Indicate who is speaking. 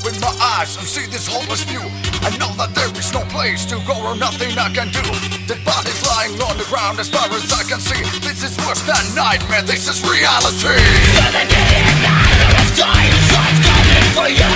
Speaker 1: open my eyes and see this hopeless view. I know that there is no place to go or nothing I can do. Dead bodies lying on the ground as far as I can see. This is worse than nightmare, this is reality. 17 and 9 of time, God's coming for you.